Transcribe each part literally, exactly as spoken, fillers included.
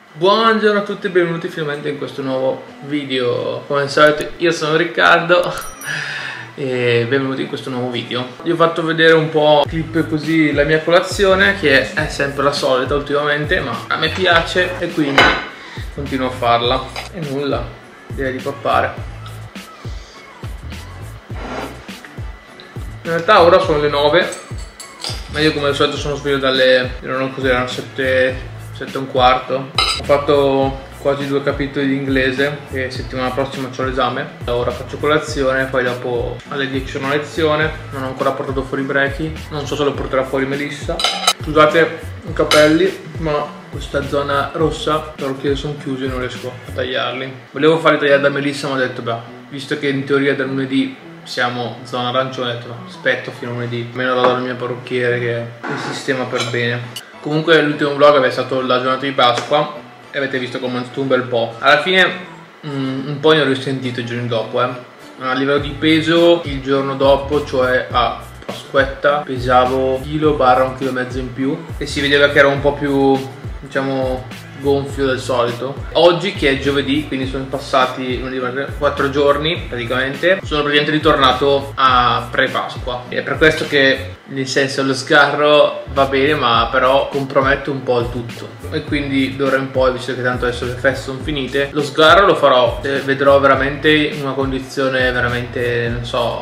Buongiorno a tutti e benvenuti finalmente in questo nuovo video. Come al solito io sono Riccardo e benvenuti in questo nuovo video. Vi ho fatto vedere un po' clip così la mia colazione, che è sempre la solita ultimamente, ma a me piace e quindi continuo a farla. E nulla, direi di pappare. In realtà ora sono le nove, ma io come al solito sono sveglio dalle, erano così, erano sette e un quarto. Ho fatto quasi due capitoli di inglese e settimana prossima c'ho l'esame. Ora faccio colazione, poi dopo alle dieci c'è una lezione. Non ho ancora portato fuori Brecky, non so se lo porterà fuori Melissa. Scusate i capelli, ma questa zona rossa perché sono chiusi e non riesco a tagliarli. Volevo farli tagliare da Melissa, ma ho detto beh, visto che in teoria da lunedì siamo zona arancione, ho detto aspetto fino a lunedì, almeno vado dal mio parrucchiere che mi sistema per bene. Comunque l'ultimo vlog aveva stato la giornata di Pasqua e avete visto come ho mangiato un bel po'. Alla fine mm, un po' ne ho risentito i giorni dopo, eh. A livello di peso il giorno dopo, cioè a Pasquetta, pesavo un chilo barra un chilo e mezzo in più e si vedeva che ero un po' più, diciamo, gonfio del solito. Oggi che è giovedì, quindi sono passati quattro giorni praticamente, sono praticamente ritornato a pre-Pasqua. È per questo che, nel senso, lo sgarro va bene, ma però compromette un po' il tutto. E quindi d'ora in poi, visto che tanto adesso le feste sono finite, lo sgarro lo farò, eh, vedrò veramente in una condizione veramente, non so,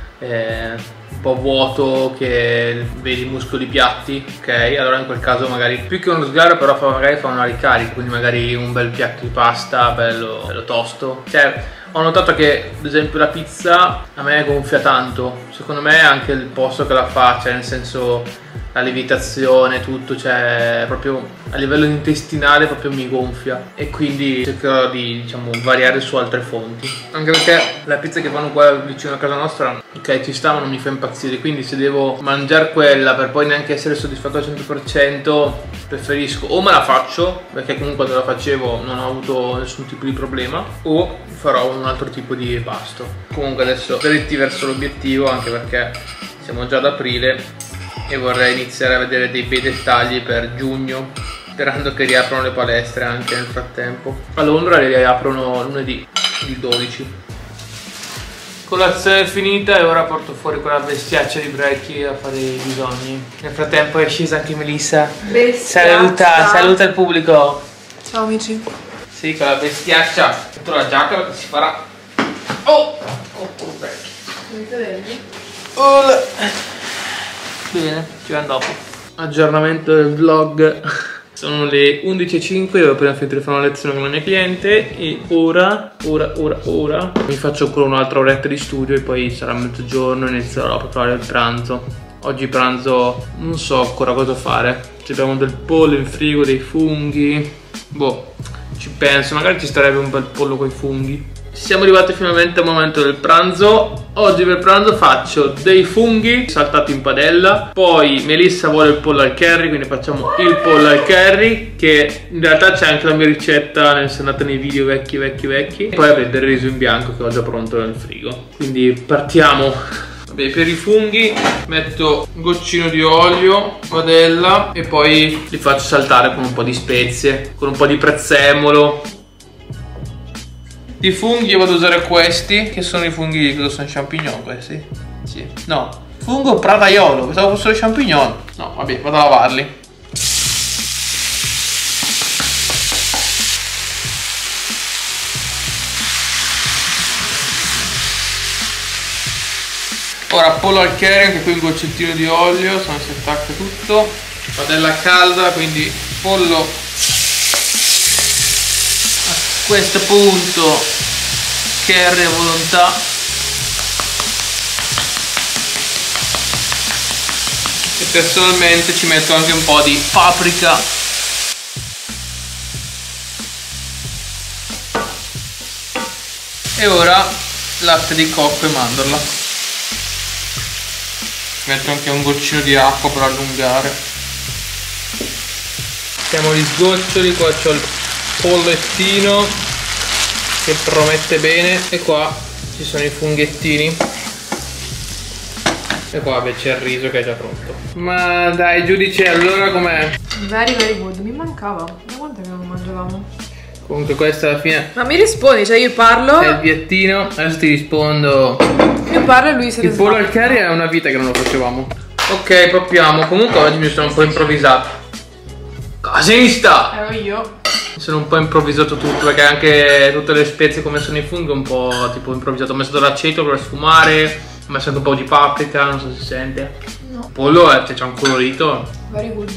eh, un po' vuoto, che vedi i muscoli piatti, ok? Allora in quel caso magari più che uno sgarro però fa, magari fa una ricarica, quindi magari un bel piatto di pasta bello, bello tosto. Cioè ho notato che ad esempio la pizza a me gonfia tanto, secondo me anche il posto che la fa, cioè nel senso la lievitazione, tutto, cioè proprio a livello intestinale proprio mi gonfia e quindi cercherò di, diciamo, variare su altre fonti. Anche perché la pizza che fanno qua vicino a casa nostra, ok, ci sta ma non mi fa impazzire, quindi se devo mangiare quella per poi neanche essere soddisfatto al cento per cento preferisco o me la faccio, perché comunque quando la facevo non ho avuto nessun tipo di problema, o farò un altro tipo di pasto. Comunque adesso dritti verso l'obiettivo, anche perché siamo già ad aprile e vorrei iniziare a vedere dei bei dettagli per giugno, sperando che riaprano le palestre anche nel frattempo. A Londra le riaprono lunedì, il dodici. Colazione è finita e ora porto fuori quella bestiaccia di Brecky a fare i bisogni. Nel frattempo è scesa anche Melissa. Bestiaccia. Saluta, saluta il pubblico. Ciao amici. Sì, con la bestiaccia. Metto la giacca perché si farà. Oh! Oh, oh Brecky. Mi vedi? Oh, bene, ci vediamo dopo. Aggiornamento del vlog. Sono le undici e cinque, devo appena finito di fare una lezione con la mia cliente e ora, ora, ora, ora mi faccio ancora un'altra oretta di studio e poi sarà mezzogiorno e inizierò a preparare il pranzo. Oggi pranzo non so ancora cosa fare. Abbiamo del pollo in frigo, dei funghi. Boh, ci penso, magari ci starebbe un bel pollo con i funghi. Siamo arrivati finalmente al momento del pranzo. Oggi per pranzo faccio dei funghi saltati in padella. Poi Melissa vuole il pollo al curry, quindi facciamo il pollo al curry, che in realtà c'è anche la mia ricetta, se andate nei video vecchi vecchi vecchi. Poi avete il riso in bianco che ho già pronto nel frigo. Quindi partiamo. Vabbè, per i funghi metto un goccino di olio, padella, e poi li faccio saltare con un po' di spezie, con un po' di prezzemolo. I funghi vado ad usare questi, che sono i funghi, cosa sono, champignon questi? Sì. No, fungo pradaiolo, pensavo fossero champignon. No, vabbè, vado a lavarli. Ora pollo al curry, anche qui un goccettino di olio, se no si attacca tutto. Padella calda, quindi pollo a questo punto, curry a volontà. E personalmente ci metto anche un po' di paprika. E ora latte di cocco e mandorla. Metto anche un goccino di acqua per allungare. Mettiamo gli sgoccioli, qua c'ho il pollettino che promette bene e qua ci sono i funghettini e qua c'è il riso che è già pronto. Ma dai giudice, allora com'è? Very very good, mi mancava. Da quanto che non mangiavamo? Comunque questa alla fine Ma mi rispondi, cioè io parlo. è il piattino, adesso ti rispondo. Io parlo e lui se ne Il pollo al sbaglia. curry è una vita che non lo facevamo. Ok, proviamo. Comunque oggi mi sono un po' improvvisato. Casista! Ero io. Mi sono un po' improvvisato tutto perché anche tutte le spezie come sono i funghi un po' tipo improvvisato. Ho messo dell'aceto per sfumare, ho messo anche un po' di paprika, non so se si sente. No. Il pollo è, c'è un colorito. Very good.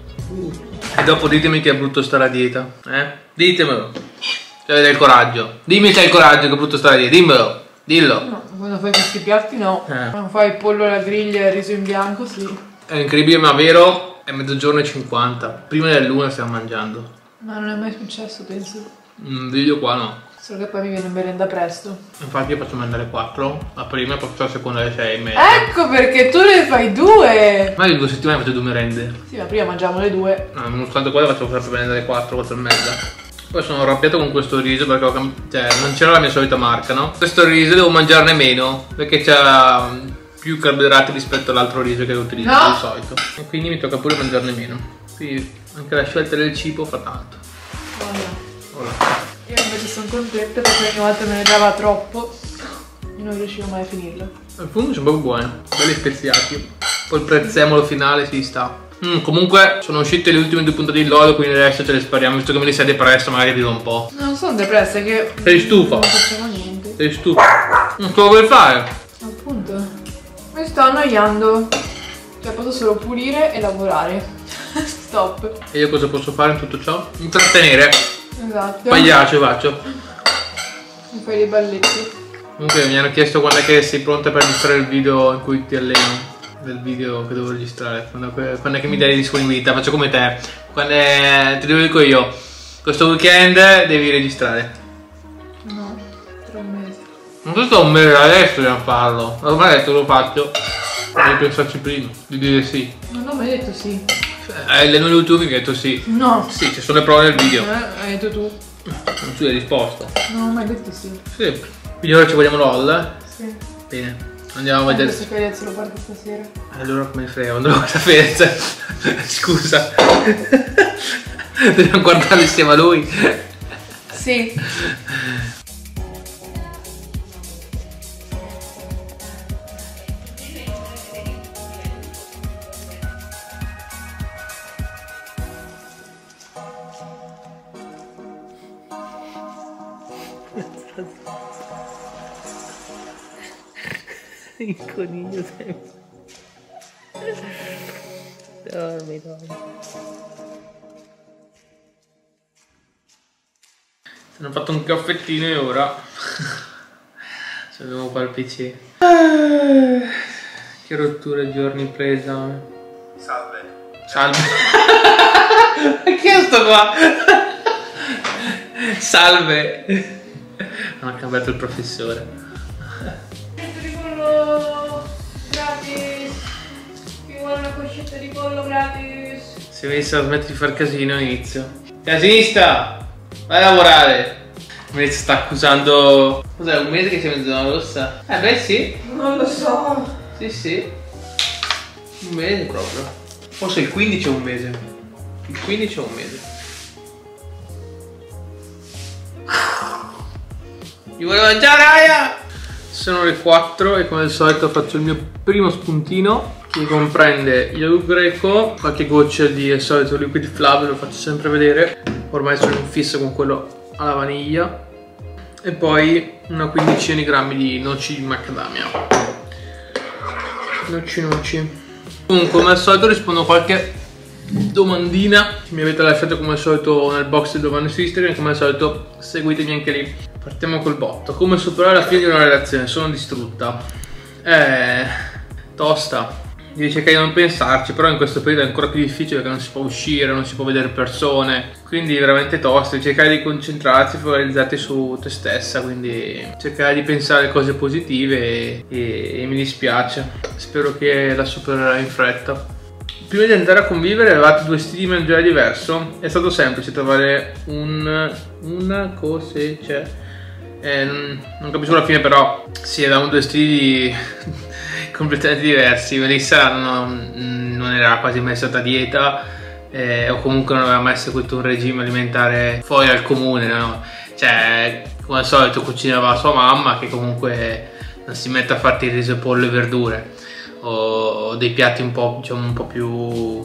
E dopo ditemi che è brutto stare a dieta, eh? Ditemelo. Se avete il coraggio. Dimmi se hai il coraggio che è brutto stare a dieta, dimmelo. Dillo. No, quando fai questi piatti no. Eh. Quando fai il pollo alla griglia e il riso in bianco, sì. È incredibile ma vero, è mezzogiorno e cinquanta. Prima dell'una stiamo mangiando. Ma non è mai successo, penso. Un video qua no. Solo che poi mi viene in merenda presto. Infatti io faccio mandare quattro, la prima e poi faccio la seconda alle sei e mezza. Ecco perché tu ne fai due! Ma io due settimane faccio due merende. Sì, ma prima mangiamo le due. No, nonostante quello faccio sempre prendere alle quattro, quattro e mezza. Poi sono arrabbiato con questo riso perché ho cam- cioè, non c'era la mia solita marca, no? Questo riso devo mangiarne meno perché c'ha più carboidrati rispetto all'altro riso che utilizzo No. di solito. E quindi mi tocca pure mangiarne meno. Quindi anche la scelta del cibo fa tanto. Guarda. Ora. Io invece sono contenta perché ogni volta me ne dava troppo e non riuscivo mai a finirlo. I funghi sono proprio buoni, belli speziati. Poi il prezzemolo finale si sta. Mm, comunque sono uscite le ultime due puntate di Lolo, quindi adesso ce le spariamo, visto che me li sei depresso, magari vivo un po'. Non sono depressa, è che Sei stufa? non facciamo niente. Sei stufo? Non cosa vuoi fare? Appunto. Mi sto annoiando. Cioè posso solo pulire e lavorare. Stop. E io cosa posso fare in tutto ciò? Intrattenere. Esatto. Pagliaccio faccio. Mi fai dei balletti. Comunque mi hanno chiesto quando è che sei pronta per registrare il video in cui ti alleno. Del video che devo registrare. Quando, quando è che mi dai disponibilità? Faccio come te. Quando è, te lo dico io. Questo weekend devi registrare. No, tra un mese. Non so se ho un mese adesso dobbiamo farlo. Ormai adesso lo faccio. Devi pensarci prima. Di dire sì. Non ho mai detto sì. Eh, le nuove YouTube mi hai detto sì. No. Sì, ci sono le prove nel video. Eh, hai detto tu. Non tu hai risposto. Non ho mai detto sì. Sì. Quindi ora ci vogliamo LOL, eh? Sì. Bene. Andiamo a Ma vedere. questo Fedez lo guardo stasera. Allora come frega, non devo sapere. Scusa. Dobbiamo guardare insieme a lui. Sì. Il coniglio sempre. Dormi, dormi. Se hanno fatto un caffettino e ora ci dobbiamo fare il P C. Che rottura di giorni presa. Salve. Salve. Chi è sto qua? Salve. Non ha cambiato il professore. Di pollo gratis. Chi vuole una coscetta di pollo gratis? Se mi sa smettere di far casino inizio. Casista! Vai a lavorare! Mi sta accusando. Cos'è, un mese che sei in zona rossa? Eh beh sì. Non lo so. Sì sì. Un mese proprio. Forse il quindici è un mese. Il quindici è un mese. Mi vuole mangiare aia! Sono le quattro e come al solito faccio il mio primo spuntino, che comprende yogurt greco, qualche goccia di al solito liquid flavor, lo faccio sempre vedere. Ormai sono in fissa con quello alla vaniglia. E poi una quindicina di grammi di noci di macadamia. Noci noci. Comunque come al solito rispondo a qualche domandina che mi avete lasciato come al solito nel box di domande su Instagram, e come al solito seguitemi anche lì. Partiamo col botto. Come superare la fine di una relazione? Sono distrutta. Eh, tosta. Devi cercare di non pensarci, però in questo periodo è ancora più difficile perché non si può uscire, non si può vedere persone, quindi è veramente tosto. Devi cercare di concentrarsi, focalizzarti su te stessa, quindi cercare di pensare a cose positive e, e, e mi dispiace. Spero che la supererai in fretta. Prima di andare a convivere avevate due stili di mangiare diverso? È stato semplice trovare un, una cosa, cioè, eh, non, non capisco alla fine, però sì, avevamo due stili completamente diversi. Melissa non, non era quasi mai stata a dieta eh, o comunque non aveva mai seguito un regime alimentare fuori dal comune, no? Cioè, come al solito cucinava sua mamma, che comunque non si mette a farti il riso, pollo e verdure, o dei piatti un po', diciamo, un po' più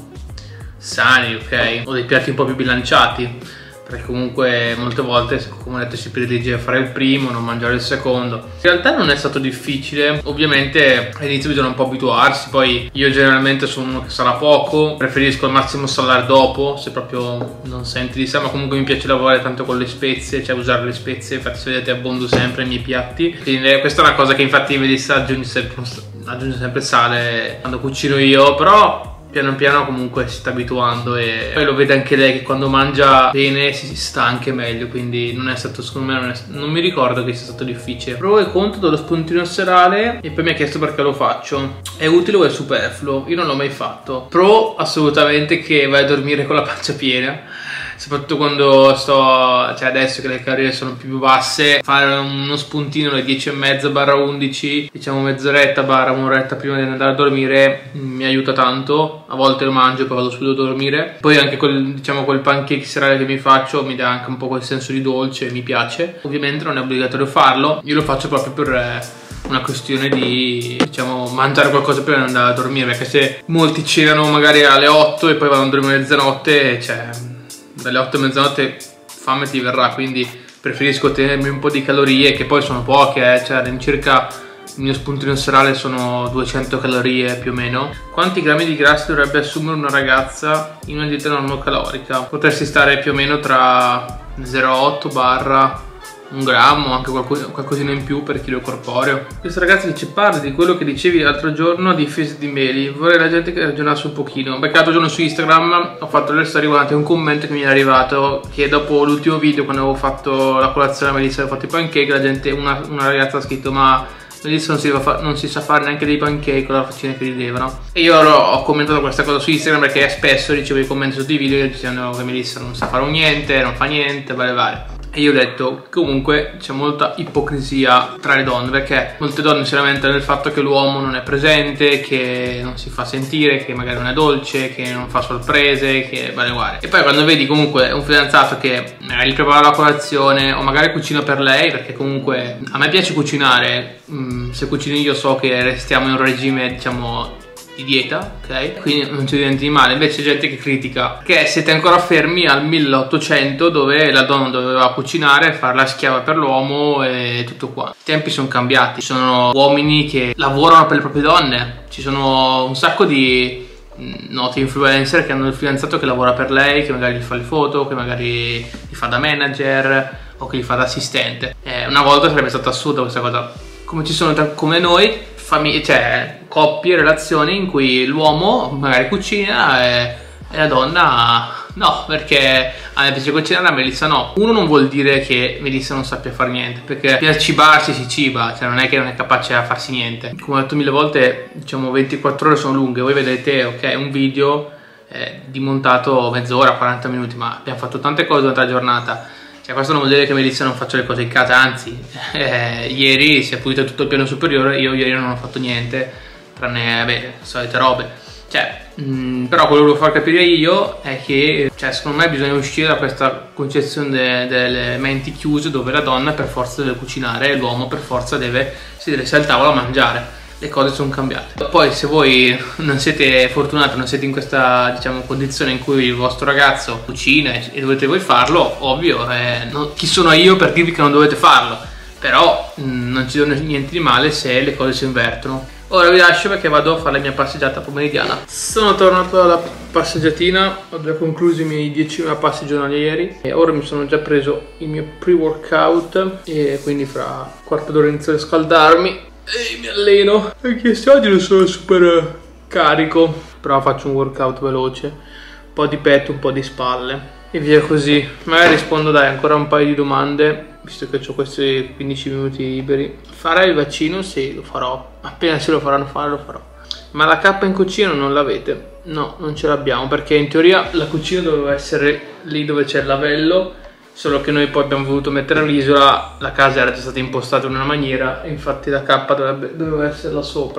sani, ok? O dei piatti un po' più bilanciati, perché comunque molte volte, come ho detto, si predilige fare il primo, non mangiare il secondo. In realtà non è stato difficile, ovviamente all'inizio bisogna un po' abituarsi, poi io generalmente sono uno che sala poco, preferisco al massimo salare dopo, se proprio non senti di sé, ma comunque mi piace lavorare tanto con le spezie, cioè usare le spezie, infatti se vedete abbondo sempre i miei piatti, quindi questa è una cosa che infatti vedi, aggiungo sempre, aggiungo sempre sale quando cucino io, però piano piano comunque si sta abituando e poi lo vede anche lei che quando mangia bene si sta anche meglio, quindi non è stato, secondo me non, è, non mi ricordo che sia stato difficile. Pro e contro dello spuntino serale, e poi mi ha chiesto perché lo faccio, è utile o è superfluo? Io non l'ho mai fatto. Pro assolutamente che vai a dormire con la pancia piena, soprattutto quando sto, cioè adesso che le calorie sono più basse, fare uno spuntino alle dieci e mezza barra undici, diciamo mezz'oretta barra un'oretta prima di andare a dormire, mi aiuta tanto. A volte lo mangio e poi vado subito a dormire. Poi anche quel, diciamo, quel pancake serale che mi faccio mi dà anche un po' quel senso di dolce, mi piace. Ovviamente non è obbligatorio farlo, io lo faccio proprio per eh, una questione di, diciamo, mangiare qualcosa prima di andare a dormire, perché se molti cenano magari alle otto e poi vanno a dormire a mezzanotte, cioè dalle otto a mezzanotte fame ti verrà, quindi preferisco tenermi un po' di calorie, che poi sono poche, eh, cioè all'incirca il mio spuntino serale sono duecento calorie più o meno. Quanti grammi di grassi dovrebbe assumere una ragazza in una dieta normocalorica? Potresti stare più o meno tra zero virgola otto barra un grammo, anche qualcosina in più per chilo corporeo. Questa ragazza dice: parli di quello che dicevi l'altro giorno a difesa di Meli, vorrei la gente che ragionasse un pochino, perché l'altro giorno su Instagram ho fatto le storie, guardate un commento che mi è arrivato, che dopo l'ultimo video, quando avevo fatto la colazione a Melissa, avevo fatto i pancake, la gente, una, una ragazza ha scritto: ma Melissa non si, non si sa fare neanche dei pancake con la faccina che ridevano. E io ho commentato questa cosa su Instagram, perché spesso ricevo i commenti sotto i video dicendo che Melissa non sa fare un niente, non fa niente, vale vale. E io ho detto, comunque c'è molta ipocrisia tra le donne, perché molte donne si lamentano del fatto che l'uomo non è presente, che non si fa sentire, che magari non è dolce, che non fa sorprese, che vale uguale. E poi quando vedi comunque un fidanzato che magari prepara la colazione o magari cucina per lei, perché comunque a me piace cucinare, se cucino io so che restiamo in un regime, diciamo, di dieta, ok? Quindi non c'è niente di male. Invece c'è gente che critica che siete ancora fermi al milleottocento, dove la donna doveva cucinare, fare la schiava per l'uomo e tutto qua. I tempi sono cambiati, ci sono uomini che lavorano per le proprie donne, ci sono un sacco di noti influencer che hanno il fidanzato che lavora per lei, che magari gli fa le foto, che magari gli fa da manager o che gli fa da assistente. Eh, una volta sarebbe stata assurda questa cosa, come ci sono come noi famiglie, cioè coppie, relazioni in cui l'uomo magari cucina e, e la donna no, perché a me piace cucinare, a Melissa no. Uno non vuol dire che Melissa non sappia fare niente, perché per cibarsi si ciba, cioè non è che non è capace a farsi niente. Come ho detto mille volte, diciamo ventiquattro ore sono lunghe, voi vedete, ok, un video eh, di montato mezz'ora, quaranta minuti, ma abbiamo fatto tante cose durante la giornata. Cioè, questo non vuol dire che Melissa non faccia le cose in casa, anzi, eh, ieri si è pulito tutto il piano superiore, io ieri non ho fatto niente, tranne, beh, solite robe. Cioè, mh, però quello che volevo far capire io è che, cioè, secondo me bisogna uscire da questa concezione de delle menti chiuse, dove la donna per forza deve cucinare e l'uomo per forza deve sedersi al tavolo a mangiare. Le cose sono cambiate. Poi se voi non siete fortunati, non siete in questa, diciamo, condizione in cui il vostro ragazzo cucina e dovete voi farlo, ovvio, eh, no, chi sono io per dirvi che non dovete farlo? Però mh, non ci deve niente di male se le cose si invertono. Ora vi lascio perché vado a fare la mia passeggiata pomeridiana. Sono tornato dalla passeggiatina, ho già concluso i miei dieci passi giornalieri e ora mi sono già preso il mio pre-workout e quindi fra quarto d'ora inizio a scaldarmi e mi alleno, anche se oggi non sono super carico, però faccio un workout veloce, un po' di petto, un po' di spalle e via così. Magari rispondo, dai, ancora un paio di domande, visto che ho questi quindici minuti liberi. Farai il vaccino? Sì, lo farò, appena se lo faranno fare lo farò. Ma la cappa in cucina non l'avete? No, non ce l'abbiamo, perché in teoria la cucina doveva essere lì dove c'è il lavello, solo che noi poi abbiamo voluto mettere l'isola, la casa era già stata impostata in una maniera e infatti la cappa dovrebbe, doveva essere là sopra.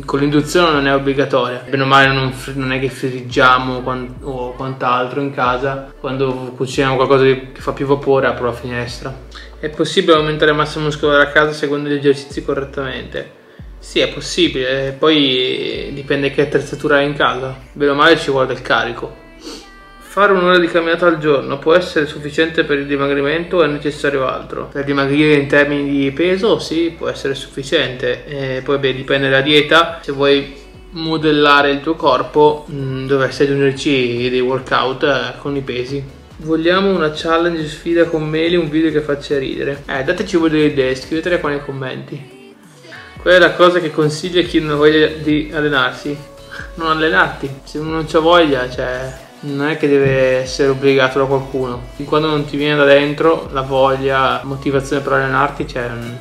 Con l'induzione non è obbligatoria, bene o male non, non è che friggiamo o quant'altro in casa. Quando cuciniamo qualcosa che fa più vapore apro la finestra. È possibile aumentare il massimo muscolare a casa seguendo gli esercizi correttamente? Sì, è possibile, poi dipende che attrezzatura hai in casa. Bene o male ci vuole del carico. Fare un'ora di camminata al giorno può essere sufficiente per il dimagrimento o è necessario altro? Per dimagrire in termini di peso sì, può essere sufficiente. E poi beh, dipende dalla dieta. Se vuoi modellare il tuo corpo mh, dovresti aggiungerci dei workout eh, con i pesi. Vogliamo una challenge sfida con Meli, un video che faccia ridere. Eh, dateci voi delle idee, scrivetele qua nei commenti. Qual è la cosa che consiglia a chi non ha voglia di allenarsi? Non allenarti, se uno non c'ha voglia, cioè... non è che deve essere obbligato da qualcuno. Fin quando non ti viene da dentro la voglia, la motivazione per allenarti, cioè non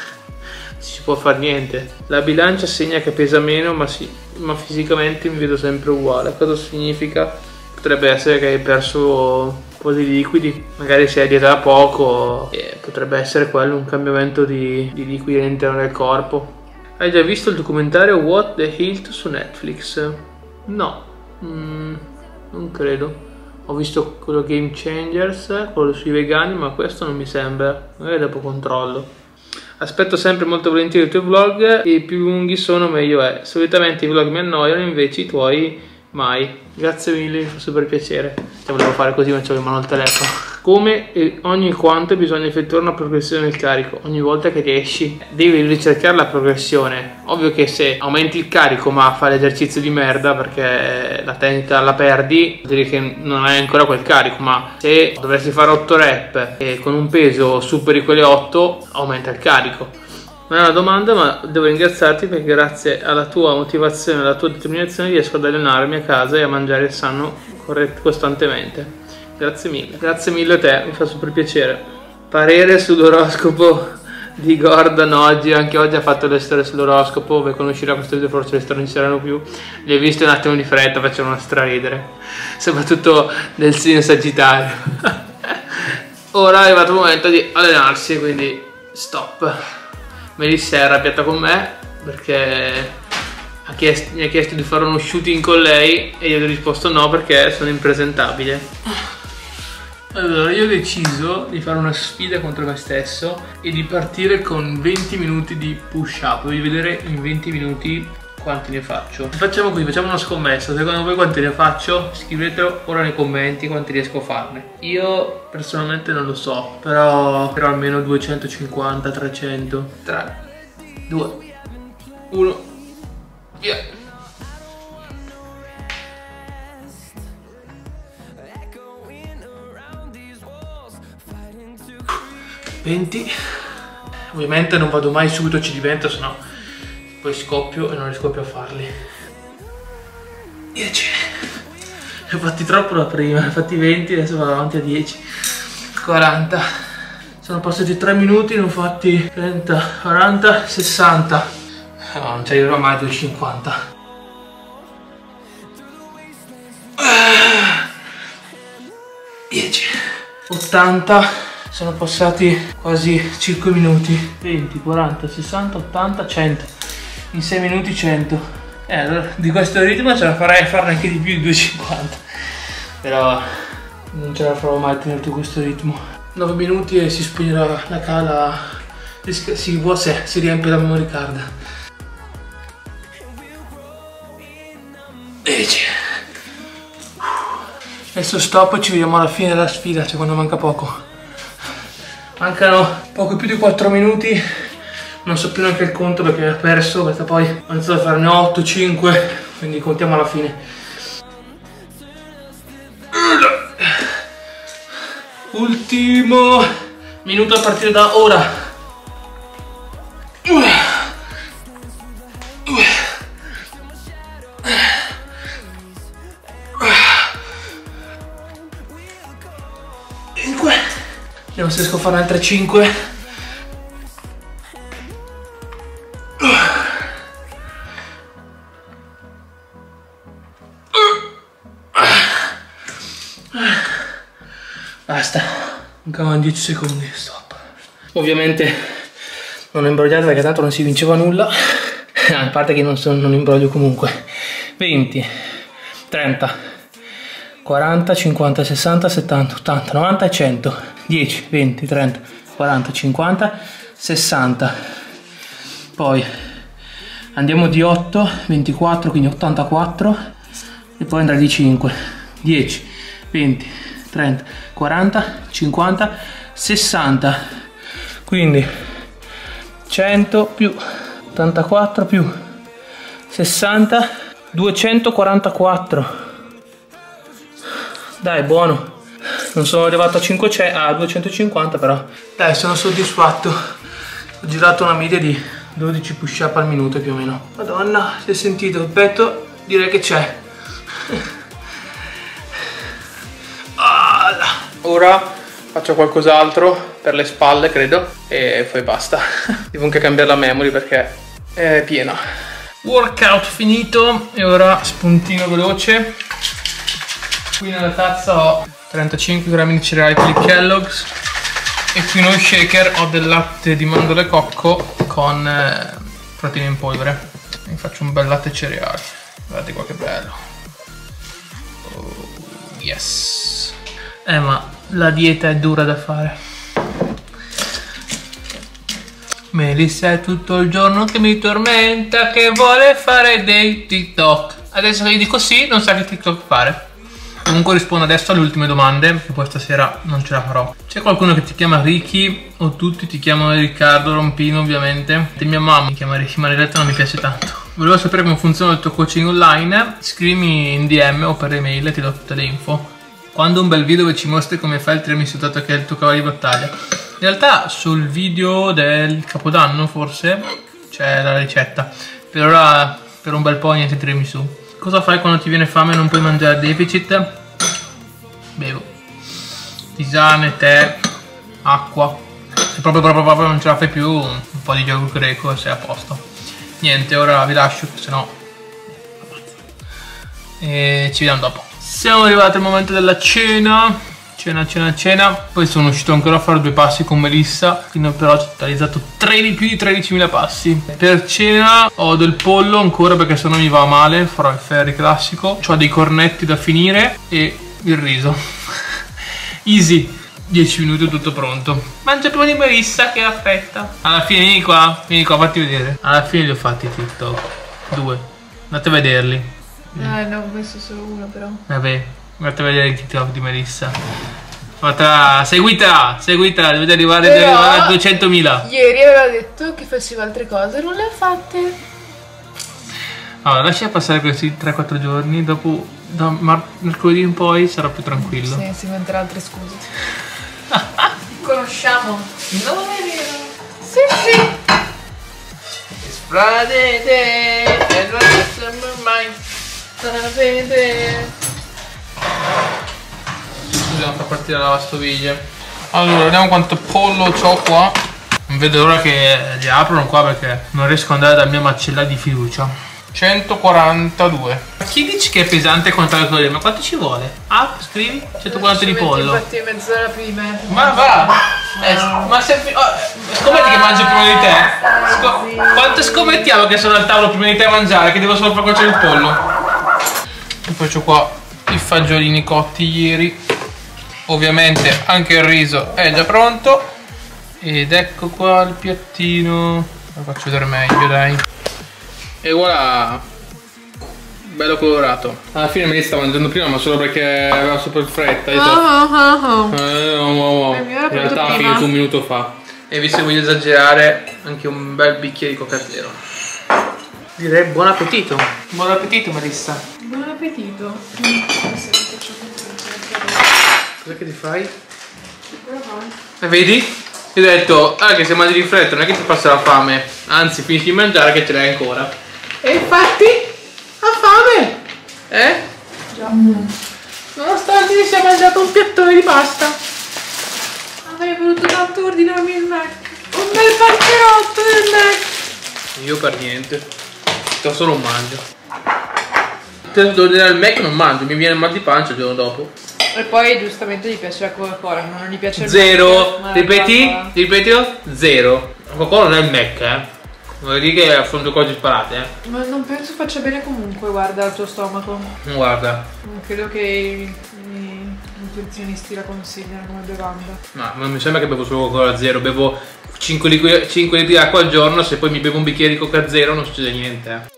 si può fare niente. La bilancia segna che pesa meno, ma, sì, ma fisicamente mi vedo sempre uguale. Cosa significa? Potrebbe essere che hai perso un po' di liquidi, magari se hai dieta da poco, eh, potrebbe essere quello un cambiamento di, di liquidi all'interno del corpo. Hai già visto il documentario What the Hilt su Netflix? No. Mm. Non credo. Ho visto quello Game Changers, quello sui vegani, ma questo non mi sembra. Magari dopo controllo. Aspetto sempre molto volentieri i tuoi vlog e più lunghi sono meglio è. Solitamente i vlog mi annoiano, invece i tuoi mai. Grazie mille, mi fa super piacere. Cioè, volevo fare così ma c'ho in mano il telefono. Come e ogni quanto bisogna effettuare una progressione del carico? Ogni volta che riesci devi ricercare la progressione. Ovvio che se aumenti il carico ma fai l'esercizio di merda perché la tecnica la perdi, vuol dire che non hai ancora quel carico. Ma se dovresti fare otto rep e con un peso superi quelle otto, aumenta il carico. Non è una domanda, ma devo ringraziarti perché grazie alla tua motivazione e alla tua determinazione riesco ad allenarmi a casa e a mangiare sano costantemente. Grazie mille. Grazie mille a te, mi fa super piacere. Parere sull'oroscopo di Gordon oggi, anche oggi ha fatto le storie sull'oroscopo. Quando uscirà questo video forse le storie non ci saranno più. Le ho viste un attimo di fretta, facevano straridere. Soprattutto del segno Sagittario. Ora è arrivato il momento di allenarsi, quindi stop. Melissa si è arrabbiata con me perché ha chiesto, mi ha chiesto di fare uno shooting con lei e io gli ho risposto no perché sono impresentabile. Allora io ho deciso di fare una sfida contro me stesso e di partire con venti minuti di push up. Voglio vedere in venti minuti quanti ne faccio. Facciamo così, facciamo una scommessa. Secondo voi quanti ne faccio? Scrivetelo ora nei commenti quanti riesco a farne. Io personalmente non lo so, però, però almeno duecentocinquanta, trecento. tre, due, uno, via. venti. Ovviamente non vado mai subito, ci diventa, sennò poi scoppio e non riesco più a farli. dieci. Ne ho fatti troppo la prima, ne ho fatti venti, adesso vado avanti a dieci. quaranta. Sono passati tre minuti, ne ho fatti trenta, quaranta, sessanta. No, non ci arriverò mai a duecentocinquanta. dieci. ottanta. Sono passati quasi cinque minuti. venti, quaranta, sessanta, ottanta, cento. In sei minuti cento. Eh, allora di questo ritmo ce la farei a farne anche di più di duecentocinquanta. Però non ce la farò mai a tenere tutto questo ritmo. nove minuti e si spegnerà la cala. Si, può, se, si riempie la memory card. dieci. Adesso stop e ci vediamo alla fine della sfida, cioè quando manca poco. Mancano poco più di quattro minuti, non so più neanche il conto perché ho perso, perché poi ho iniziato a farne otto, cinque, quindi contiamo alla fine. Ultimo minuto a partire da ora. cinque. Vediamo se riesco a fare altre cinque. Basta, mancavano dieci secondi, stop. Ovviamente non ho imbrogliato perché tanto non si vinceva nulla. A parte che non, sono, non imbroglio comunque. venti, trenta, quaranta, cinquanta, sessanta, settanta, ottanta, novanta e cento. dieci, venti, trenta, quaranta, cinquanta, sessanta. Poi andiamo di otto, ventiquattro, quindi ottantaquattro. E poi andrà di cinque, dieci, venti, trenta, quaranta, cinquanta, sessanta. Quindi cento più ottantaquattro più sessanta, duecentoquarantaquattro. Dai, buono. Non sono arrivato a cinquecento, a duecentocinquanta, però dai, sono soddisfatto. Ho girato una media di dodici push up al minuto più o meno. Madonna, si è sentito il petto, direi che c'è. Ora faccio qualcos'altro per le spalle, credo, e poi basta. Devo anche cambiare la memory perché è piena. Workout finito e ora spuntino veloce. Qui nella tazza ho trentacinque grammi di cereali per i Kellogg's e qui nello shaker ho del latte di mandorle cocco con eh, proteine in polvere. Mi faccio un bel latte cereali. Guardate qua che bello. Oh, yes. Eh, ma la dieta è dura da fare. Melissa è tutto il giorno che mi tormenta, che vuole fare dei TikTok. Adesso che gli dico sì, non sa che TikTok fare. Comunque rispondo adesso alle ultime domande, che poi stasera non ce la farò. C'è qualcuno che ti chiama Ricky o tutti ti chiamano Riccardo Rompino, ovviamente. E mia mamma mi chiama Ricky, ma in realtà non mi piace tanto. Volevo sapere come funziona il tuo coaching online? Scrivimi in D M o per email e ti do tutte le info. Quando un bel video dove ci mostri come fai il tiramisù dato che è il tuo cavallo di battaglia. In realtà sul video del Capodanno forse c'è la ricetta. Per ora, per un bel po' niente tiramisù. Cosa fai quando ti viene fame e non puoi mangiare a deficit? Bevo tisane, tè, acqua. Se proprio proprio proprio non ce la fai più, un po' di yogurt greco e sei a posto. Niente, ora vi lascio, se no e ci vediamo dopo. Siamo arrivati al momento della cena. Cena, cena, cena. Poi sono uscito ancora a fare due passi con Melissa. Quindi però ho totalizzato più di tredicimila passi. Per cena ho del pollo ancora perché sennò mi va male. Farò il ferri classico. Ho dei cornetti da finire e il riso. Easy. dieci minuti tutto pronto. Mangia prima di Melissa che ha fretta. Alla fine vieni qua. Vieni qua, fatti vedere. Alla fine li ho fatti TikTok. Due. Andate a vederli. Eh, ne ho messo solo uno però. Vabbè. Andate a vedere il TikTok di Melissa. Fatela, seguita, seguita, dovete arrivare, deve arrivare a duecentomila. Ieri aveva detto che faceva altre cose, non le ha fatte. Allora, lascia passare questi tre quattro giorni, dopo da mercoledì in poi sarà più tranquillo. Sì, si inventerà altre scuse. Conosciamo. Non è vero. Sì, sì. It's Friday day, and what's on my mind? Friday day. Bisogna far partire la lavastoviglie. Allora, vediamo quanto pollo ho qua. Non vedo l'ora che li aprono qua perché non riesco ad andare dal mio macellaio di fiducia. centoquarantadue. Ma chi dici che è pesante contare con le? Ma quanto ci vuole? Ah, scrivi? centoquaranta di pollo. Infatti mezz'ora prima. Ma va! Eh, ma se... Oh, scommetti che mangio prima di te? Sco quanto scommettiamo che sono al tavolo prima di te a mangiare? Che devo solo far cuocere il pollo. E poi c'ho qua i fagiolini cotti ieri. Ovviamente anche il riso è già pronto. Ed ecco qua il piattino. Lo faccio vedere meglio, dai. E voilà, bello colorato. Alla fine me li stavo mangiando prima, ma solo perché aveva super fretta. Oh, oh, oh. Eh, oh, oh, oh. In realtà ha finito un minuto fa. E vi se voglio esagerare, anche un bel bicchiere di Coca Zero. Direi buon appetito. Buon appetito, Melissa. Buon appetito. Cos'è che ti fai? E vedi? Ti ho detto, ah, che se mangi di fretta non è che ti passa la fame. Anzi, finisci di mangiare che ce l'hai ancora. E infatti, ha fame. Eh? Già. Nonostante ti sia mangiato un piattone di pasta. Avrei voluto tanto ordinarmi il Mac. Un bel pancherotto del Mac. Io per niente. Sto solo un mangio. Se devo ordinare il Mac non mangio, mi viene il mal di pancia il giorno dopo. E poi giustamente gli piace la Coca-Cola, ma non gli piace il Zero. Mac. Ripeti? Ripetilo? Zero. La Coca-Cola non è il Mac, eh. Vuol dire che sono due cose sparate, eh? Ma non penso faccia bene comunque, guarda, al tuo stomaco. Guarda. Non credo che i, i nutrizionisti la consigliano come bevanda. Ma non mi sembra che bevo solo Coca zero, bevo cinque litri di acqua al giorno, se poi mi bevo un bicchiere di Coca zero non succede niente, eh.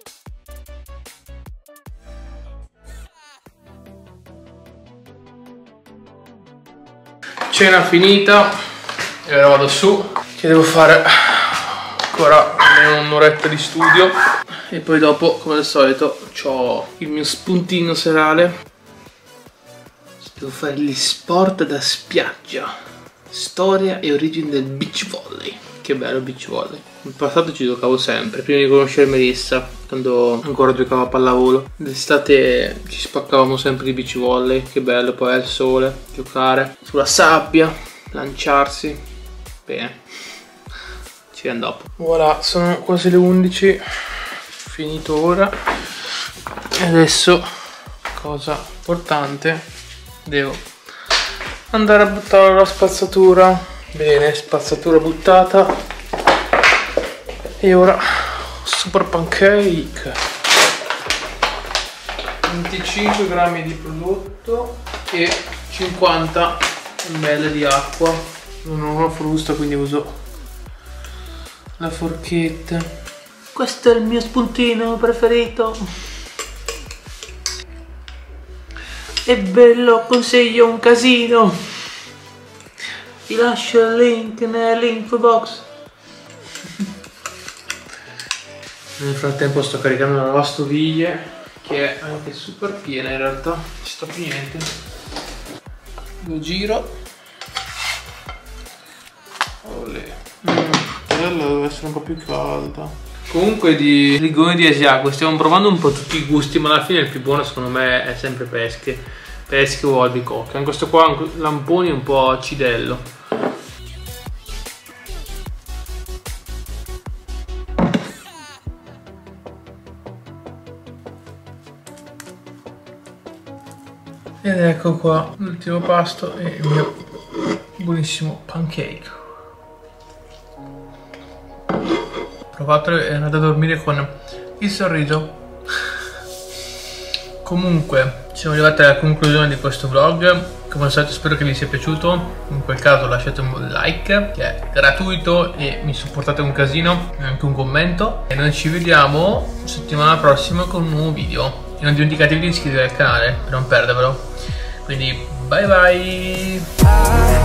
Cena finita e ora vado su che devo fare ancora un'oretta di studio e poi dopo, come al solito, ho il mio spuntino serale. Devo fare gli sport da spiaggia, storia e origine del beach volley. Che bello beach volley. In passato ci giocavo sempre, prima di conoscere Melissa, quando ancora giocavo a pallavolo. D'estate ci spaccavamo sempre di beach volley, che bello, poi al sole, giocare sulla sabbia, lanciarsi. Bene, ci vediamo dopo. Voilà, sono quasi le undici, finito ora. E adesso, cosa importante, devo andare a buttare la spazzatura. Bene, spazzatura buttata. E ora super pancake. venticinque grammi di prodotto e cinquanta millilitri di acqua. Non ho una frusta, quindi uso la forchetta. Questo è il mio spuntino preferito. È bello, consiglio un casino. Vi lascio il link nell'info box. Nel frattempo sto caricando la lavastoviglie, che è anche super piena in realtà, non ci sta più niente. Lo giro. Olè. Mm, quella deve essere un po' più calda. Comunque di rigoni di Asiago stiamo provando un po' tutti i gusti, ma alla fine il più buono secondo me è sempre pesche. Pesche o albicocche. Anche questo qua lamponi un po' acidello. Ed ecco qua l'ultimo pasto e il mio buonissimo pancake. Provatelo e andate a dormire con il sorriso. Comunque siamo arrivati alla conclusione di questo vlog. Come al solito spero che vi sia piaciuto. In quel caso lasciate un like, che è gratuito e mi supportate un casino, e anche un commento. E noi ci vediamo settimana prossima con un nuovo video. E non dimenticatevi di iscrivervi al canale per non perdervelo. Quindi bye bye.